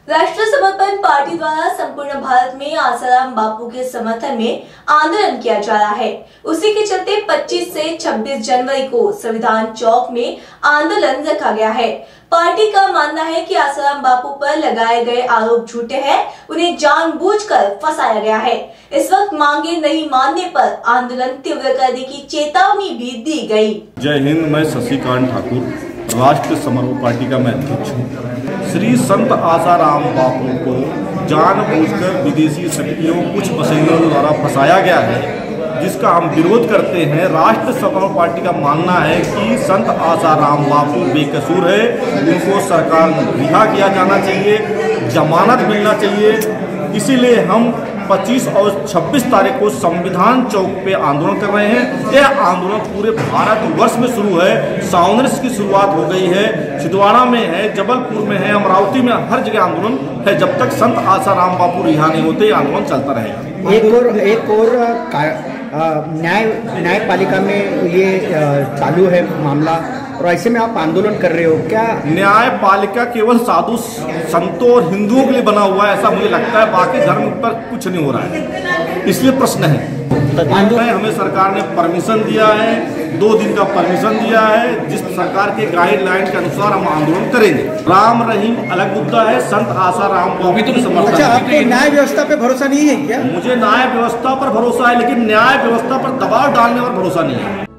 राष्ट्रीय समर्पण पार्टी द्वारा संपूर्ण भारत में आसाराम बापू के समर्थन में आंदोलन किया जा रहा है। उसी के चलते 25 से 26 जनवरी को संविधान चौक में आंदोलन रखा गया है। पार्टी का मानना है कि आसाराम बापू पर लगाए गए आरोप झूठे हैं, उन्हें जानबूझकर फंसाया गया है। इस वक्त मांगे नहीं मानने पर आंदोलन तीव्र करने की चेतावनी भी दी गई। जय हिंद। मैं शशिकांत ठाकुर, राष्ट्रीय समर्पण पार्टी का मैं अध्यक्ष हूँ। श्री संत आसाराम बापू को जानबूझकर विदेशी शक्तियों कुछ पसंदों द्वारा फंसाया गया है, जिसका हम विरोध करते हैं। राष्ट्रीय समर्पण पार्टी का मानना है कि संत आसाराम बापू बेकसूर है, उनको सरकार रिहा किया जाना चाहिए, जमानत मिलना चाहिए। इसीलिए हम 25 और 26 तारीख को संविधान चौक पे आंदोलन कर रहे हैं। यह आंदोलन पूरे भारतवर्ष में शुरू है। साउंदर्स की शुरुआत हो गई है, छिंदवाड़ा में है, जबलपुर में है, अमरावती में, हर जगह आंदोलन है। जब तक संत आसाराम बापू रिहा नहीं होते आंदोलन चलता रहेगा। एक और न्यायपालिका में ये चालू है मामला, और ऐसे में आप आंदोलन कर रहे हो क्या? न्यायपालिका केवल साधु संतों और हिंदुओं के लिए बना हुआ है, ऐसा मुझे लगता है। बाकी धर्म पर कुछ नहीं हो रहा है, इसलिए प्रश्न है। हमें सरकार ने परमिशन दिया है, 2 दिन का परमिशन दिया है, जिस सरकार के गाइडलाइन के अनुसार हम आंदोलन करेंगे। राम रहीम अलग मुद्दा है, संत आसाराम बापू के समर्थन। अच्छा, आपको न्याय व्यवस्था पे भरोसा नहीं है क्या? मुझे न्याय व्यवस्था पर भरोसा है, लेकिन न्याय व्यवस्था पर दबाव डालने पर भरोसा नहीं है।